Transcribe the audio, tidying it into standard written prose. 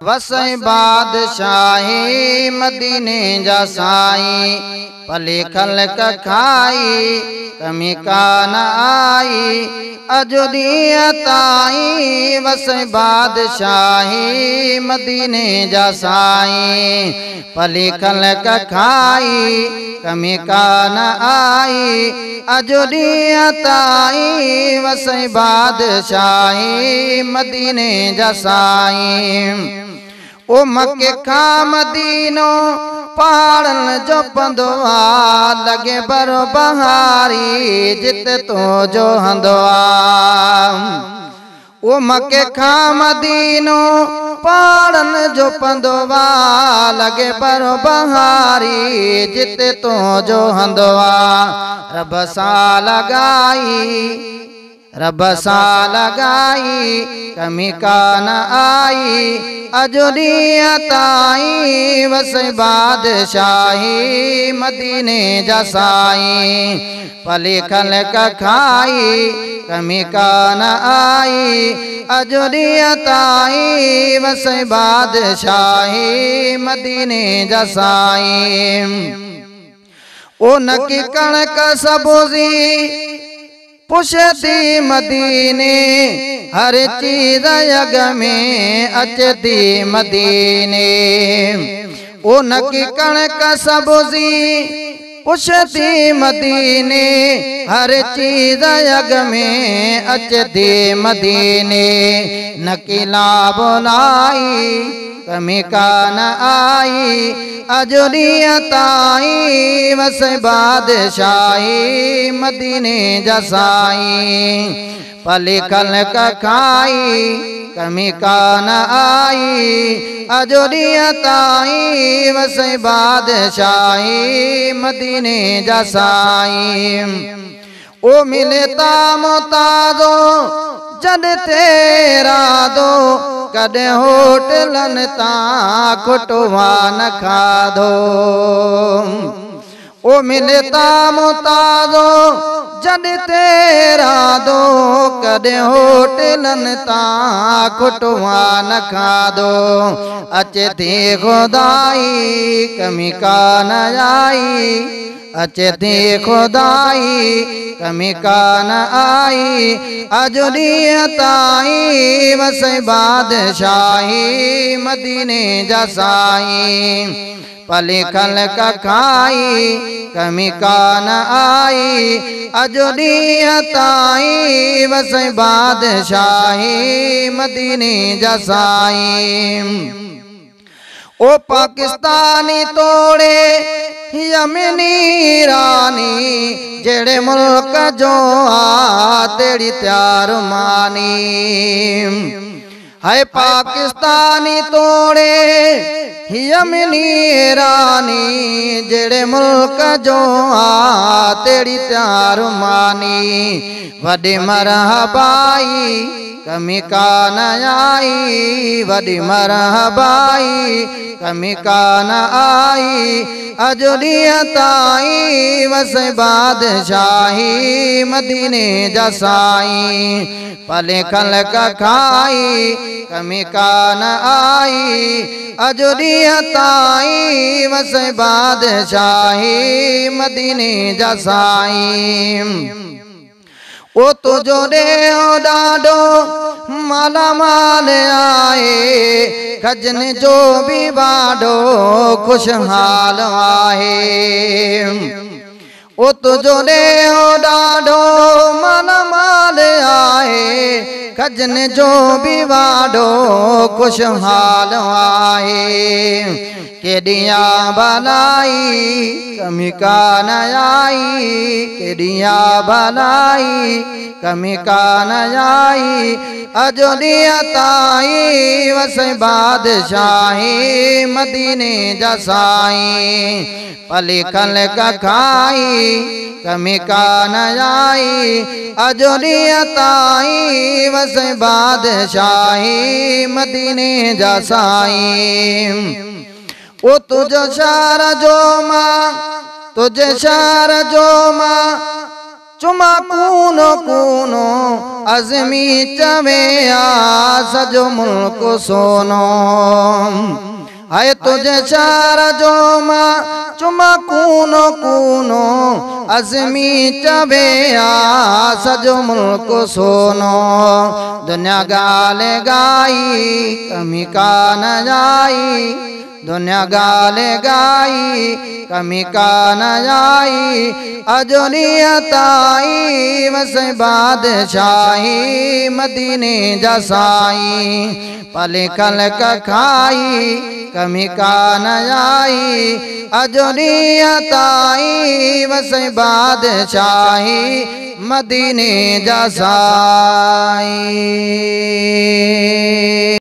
वसई बादशाही मदीने जा साईं। भले खल्क खाई कमी का न आई, अजुदिया ताई वसई बादशाही मदीने जा साईं। भले खल्क खाई कमी का न आई, अजुदिया ताई वसई बादशाही मदीने जा साईं। ओ मके खा मदीनो पहाड़न जो पंदवा, लगे बरो बहारी जित तो जो हंदवा। ओ मके खा मदीनो पहाड़न जो पंदवा, लगे बरो बहारी जित तो जो हंदवा। रब सा लगाई रब सा लगाई कमी का न आई, अजुदिया ताई वसई बादशाही मदीने जा साईं। भले खल्क खाई कमी का न आई, अजुदिया ताई वसई बादशाही मदीने जा साईं। ओ नकी कणक सबूजी पुछती मदीने, हर चीज यग में अचती मदीने। ओ नकी कणक सबूजी पुछती मदीने, हर चीज यग में अचती मदीने। नकीला बुलाई कमी का न आई, अजुदिया ताई वसई बादशाही मदीने जा साईं। भले खल्क खाई कमी का न आई, अजुदिया ताई वसई बादशाही मदीने जा साईं। ओ मिले तामताजो जद तेरा दो, कदे होटलन ता खुटवा न खाधो। ओ मिले तामताजो जद तेरा दो, कदे होटलन ता खुटवा न खाधो। अचती खुदाई कमी का न आई, अचती खुदाई कमी का न आई, अजुदिया ताई वसई बादशाही मदीने जा साईं। भले खल्क खाई कमी का न आई, अजुदिया ताई वसई बादशाही मदीने जा साईं। ओ पाकिस्तानी तोड़े यमनी रानी, जेड़े मुल्क जो आ तेरी त्यार मानी। है पाकिस्तानी तोड़े यमनी रानी, जेड़े मुल्क जो आ तेरी त्यार मानी। वडी मरहबाई कमी का न आई, वडी मरहबाई कमी का न आई, अजुदिया ताई वसई बादशाही मदीने जा साईं। भले खल्क खाई कमी का न आई, अजुदिया ताई वसई बादशाही मदीने जा साईं। ओ तुझो दे डाडो माला माल आए, खजन जो भी बाडो खुशहाल आहे। ओ तुझो दे डाडो माला माल आए, खजन जो भी बाडो खुशहाल आहे। केडिया भलाई कमी का न आई, केडिया भलाई कमी का न आई, अजुदिया ताई वसई बादशाही मदीने जा साईं। भले खल्क खाई कमी का न आई, अजुदिया ताई वसई बादशाही मदीने जा साईं। ओ तुझो शार जो मां तुझे शार जो मां चुमा कूनो कूनो अज़मी चवे सजो मुल्क सोनो है तुझे शार जो मां चुमा कूनो कूनो अज़मी चवे सजो मुल्क सोनो दुनिया गाले गाई कमी का न आई दुनिया गाले गाई कमी का न आई अजोनियताई वसे बादशाही मदीने जसाई पले कल का खाई कमी का न आई अजोनियताई वसे बादशाही मदीने जसाई।